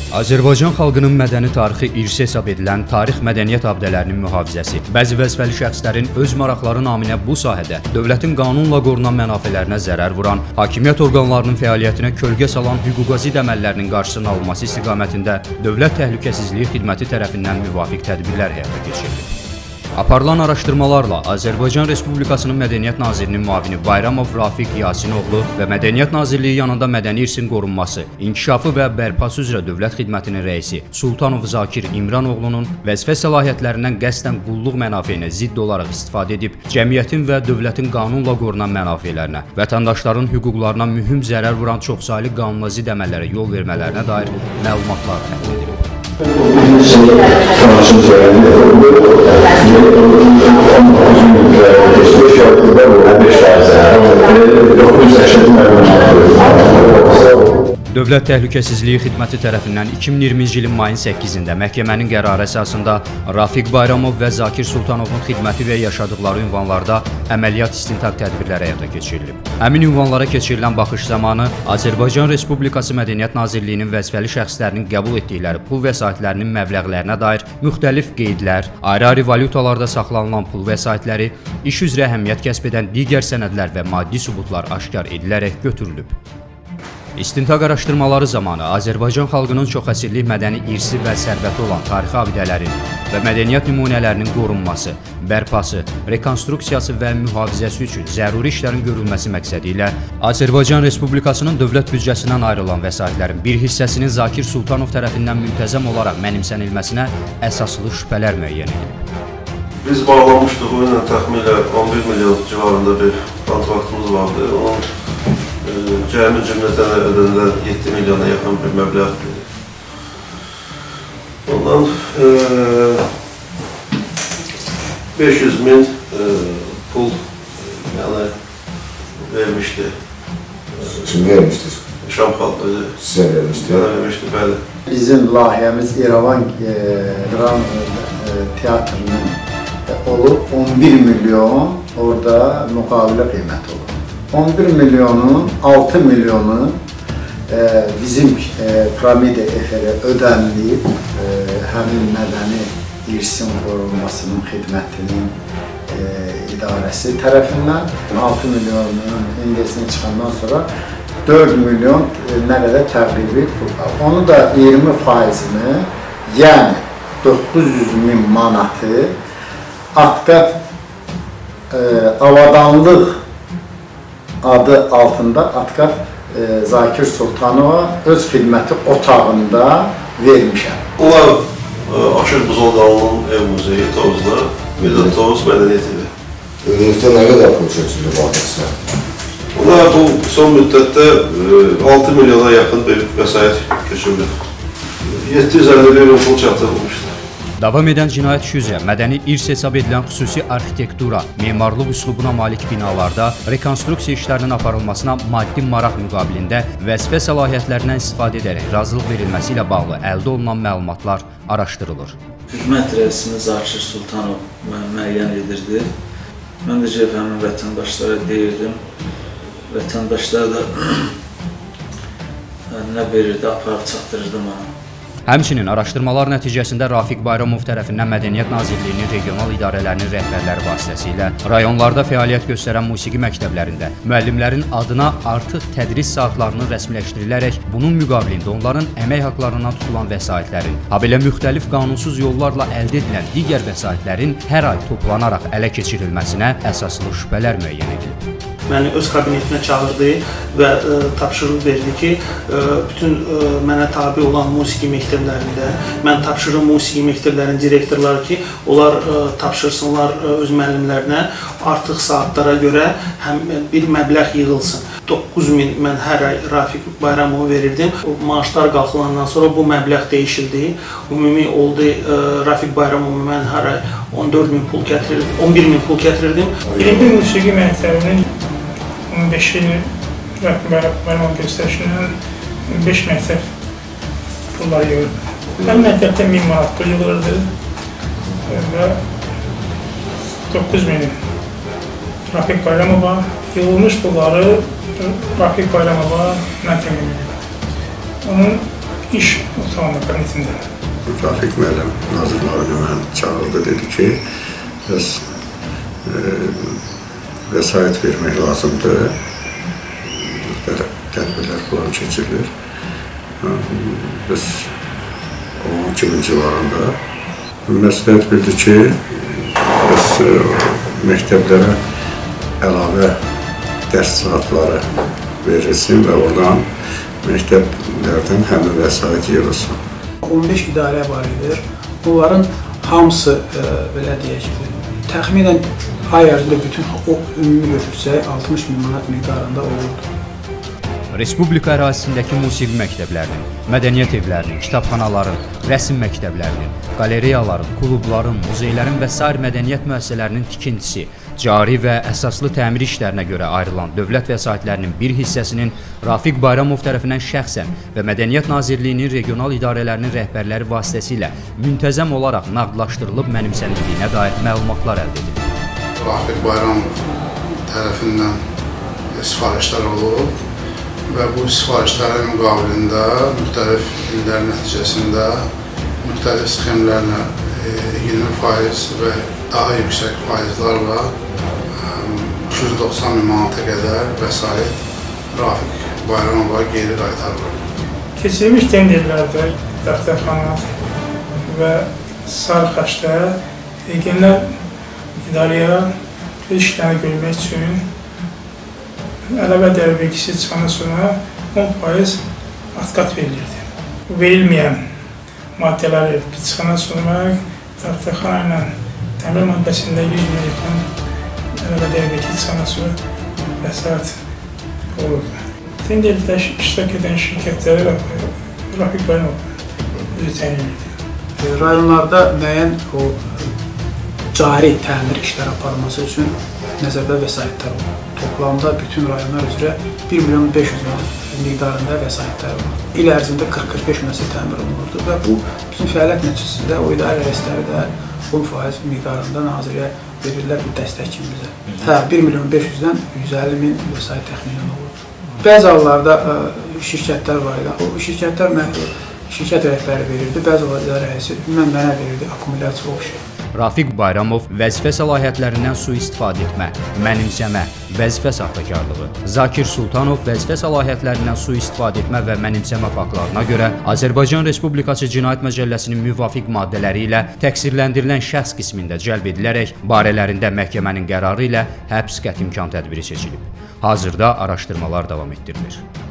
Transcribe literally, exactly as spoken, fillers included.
Azərbaycan xalqının mədəni tarixi irsi hesab edilən tarix mədəniyyət abidələrinin mühafizəsi, bəzi vəzifəli şəxslərin öz maraqları naminə bu sahədə dövlətin qanunla qorunan mənafələrinə zərər vuran, hakimiyyət orqanlarının fəaliyyətinə kölgə salan hüquqa zidd əməllərinin qarşısının alınması istiqamətində Dövlət Təhlükəsizliyi Xidməti tərəfindən müvafiq tədbirlər həyata keçirilir. Aparılan araşdırmalarla Azərbaycan Respublikasının Mədəniyyət Nazirinin müavini Bayramov Rafiq Yasinoğlu və Mədəniyyət Nazirliyi yanında mədəni irsin qorunması, inkişafı və bərpası üzrə Dövlət Xidmətinin rəisi Sultanov Zakir İmranoğlunun vəzifə səlahiyyətlərindən qəsdən qulluq mənafeyinə zidd olaraq istifadə edib, cəmiyyətin və dövlətin qanunla qorunan mənafeylərinə, vətəndaşların hüquqlarına mühüm zərər vuran çoxsaylı qanuna zidd əməllərə yol vermələrinə dair məlumatlar təqdim edilib. Dövlət Təhlükəsizliyi Xidməti tərəfindən iki min iyirminci ilin mayın səkkizində məhkəmənin qərarı əsasında Rafiq Bayramov və Zakir Sultanovun xidməti və yaşadıqları ünvanlarda əməliyyat istintaq tədbirləri həyata keçirilib. Həmin ünvanlara keçirilən baxış zamanı Azərbaycan Respublikası Mədəniyyət Nazirliyinin vəzifəli şəxslərinin qəbul etdikləri pul vəsaitlərinin məbləğlərinə dair müxtəlif qeydlər, ayrı-ayrı valyutalarda saxlanılan pul vəsaitləri, iş üzrə əhəmiyyət kəsb edən digər sənədlər və maddi sübutlar aşkar edilərək götürülüb. İstintaq araşdırmaları zamanı Azərbaycan xalqının çoxəsrlik mədəni irsi və sərvəti olan tarixi abidələrin və mədəniyyət nümunələrinin qorunması, bərpası, rekonstruksiyası və mühafizəsi üçün zəruri işlərin görülməsi məqsədi ilə Azərbaycan Respublikasının dövlət büdcəsindən ayrılan vəsaitlərin bir hissəsinin Zakir Sultanov tərəfindən müntəzəm olaraq mənimsənilməsinə əsaslı şübhələr müəyyən edilib. Biz bağlamışdıq, o ilə təxminən on bir milyon civarında bir kontraktımız vardı. Onun cəmi cümlədən ödənilən yeddi milyona yaxın bir məbləğdir. Ondan beş yüz min pul vermişdi. Kim vermişdir? Şam xalqı özü. Sizə vermişdir? Vermişdi, bəli. Bizim layihəmiz İrəvan Dram Teatrının olub on bir milyon orada müqavilə qiyməti olur. on bir milyonun altı milyonu e, bizim e, Piramida efirə ödənilib, e, həmin mədəni irsin qorunmasının xidmətinin e, idarəsi tərəfindən altı milyonun indesini çıxandan sonra dörd milyon e, nə qədər təqribi pul var. Onu da iyirmi faizini, yəni doqquz yüz min manatı Aktat e, avadanlıq adı altında Aktat e, Zakir Sultanova öz xidməti otağında vermişəm. Onlar e, Aşır Buzolqalının ev muzeyi Tovuzda, bir də Tovuz Mədəniyyət evi. Ümumilikdə nə qədər pul keçirilib adresa? Onlar bu son müddətdə e, altı milyona yaxın bir vəsait keçirilib. yeddi yüz əlli milyon pul çatdırılmışdır. Davam edən cinayət işi üzrə mədəni irs hesab edilən xüsusi arxitektura, memarlıq üslubuna malik binalarda rekonstruksiya işlərinin aparılmasına maddi maraq müqabilində vəzifə səlahiyyətlərindən istifadə edərək razılıq verilməsi ilə bağlı əldə olunan məlumatlar araşdırılır. Hükümət rəisimi Zakir Sultanov müəyyən edirdi. Mən də gəlib həmin vətəndaşlara deyirdim. Vətəndaşlar da nə verirdi, aparıb çatdırırdı mənə. Həmçinin araşdırmalar nəticəsində Rafiq Bayramov tərəfindən Mədəniyyət Nazirliyinin regional idarələrinin rəhbərləri vasitəsilə rayonlarda fəaliyyət göstərən musiqi məktəblərində müəllimlərin adına artıq tədris saatlarının rəsmiləşdirilərək bunun müqabilində onların əmək haqlarından tutulan vəsaitlərin, habelə müxtəlif qanunsuz yollarla əldə edilən digər vəsaitlərin hər ay toplanaraq ələ keçirilməsinə əsaslı şübhələr müəyyən edilib. Məni öz kabinetinə çağırdı və ə, tapşırıq verdi ki, ə, bütün ə, mənə tabi olan musiqi məktəblərində, mən tapşırım musiqi məktəblərinin direktorları ki, onlar ə, tapşırsınlar ə, öz müəllimlərinə artıq saatlara görə həm bir məbləğ yığılsın. doqquz min mən hər ay Rafiq Bayramova verirdim. O maaşlar qalxılandan sonra bu məbləğ dəyişildi. Ümumi oldu ə, Rafiq Bayramova mən hər ay on dörd min pul gətirirdim, on bir min pul gətirirdim. Birinci musiqi məktəbinin on beş il Rafiq Bayramov göstərişindən beş məktəb pulları yığırdı. Mən məktəbdə min manat pul yığılırdı və doqquz min Rafiq Bayramova yığılmış pulları Rafiq Bayramova mən təmin edirdim. Onun iş otağında, kabinetində. Rafik müəllim Nazirlərə məni çağırdı, dedi ki, bəs e, vəsait vermək lazımdır. Müxtəlif tədbirlər plan keçirilir. Bəs on iki min civarında məsləhət bildi ki, bəs e, məktəblərə əlavə dərs saatları verilsin və oradan məktəblərdən həmin vəsait yığılsın. on beş idarə var idi. Onların hamısı, e, belə deyək, təxminən ay ərzində bütün o ümumi götürsək altmış min manat miqdarında olurdu. Respublika ərazisindəki musiqi məktəblərinin, mədəniyyət evlərinin, kitabxanaların, rəsm məktəblərinin, qaleriyaların, klubların, muzeylərin və sair mədəniyyət müəssisələrinin tikintisi, cari və əsaslı təmir işlərinə görə ayrılan dövlət vəsaitlərinin bir hissəsinin Rafiq Bayramov tərəfindən şəxsən və Mədəniyyət Nazirliyinin regional idarələrinin rəhbərləri vasitəsilə müntəzəm olaraq nağdlaşdırılıb mənimsənildiyinə dair məlumatlar əldə edilir. Rafiq Bayramov tərəfindən sifarişlər olub və bu sifarişlərin müqabilində müxtəlif illərin nəticəsində müxtəlif sxemlərlə iyirmi faiz və daha yüksək faizlarla iki yüz doxsan min manata qədər vəsait Rafiq Bayramova geri qaytarılır. Keçirilmiş tenderlərdə dəftərxana və Sarıxaçda regional idarəyə öz işlərini görmək üçün əlavə dəyər vergisi çıxandan sonra on faiz atqat verilirdi. Verilməyən maddələri çıxandan sonra dəftərxana ilə təmir maddəsində yüz min yaxın əlavə dəyər vergisi çıxandan sonra vəsait olurdu. Tenderdə iştirak edən şirkətləri Rafiq Bayramov özü təyin edirdi. Rayonlarda müəyyən o cari təmir işləri aparılması üçün nəzərdə vəsaitlər olur. Toplamda bütün rayonlar üzrə bir milyon beş yüz min miqdarında vəsaitlər var. İl ərzində qırx qırx beş müəssisə təmir olunurdu və bu bütün fəaliyyət nəticəsində o idarə rəisləri də on faiz miqdarında nazirəyə verirlər bu dəstək kimi bizə. Hə, bir milyon beş yüzdən yüz əlli min vəsait təxminən olurdu. Bəzi hallarda ə, şirkətlər var idi. O şirkətlər şirkət rəhbəri verirdi, bəzi hallarda idarə rəisi ümumən mənə verirdi, akkumulyasiya o şey. Rafiq Bayramov vəzifə səlahiyyətlərindən sui-istifadə etmə, mənimsəmə, vəzifə saxtakarlığı, Zakir Sultanov vəzifə səlahiyyətlərindən sui-istifadə etmə və mənimsəmə faktlarına görə Azərbaycan Respublikası Cinayət Məcəlləsinin müvafiq maddələri ilə təqsirləndirilən şəxs qismində cəlb edilərək barələrində məhkəmənin qərarı ilə həbs qətimkan tədbiri seçilib. Hazırda araşdırmalar davam etdirilir.